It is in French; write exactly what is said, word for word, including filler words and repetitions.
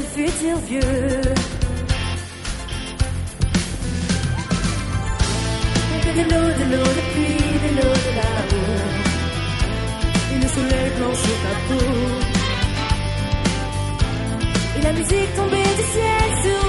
du futur vieux. De l'eau, de l'eau, de pluie, de l'eau de l'amour. Et le soleil blanc sur ta peau. Et la musique tombée du ciel sur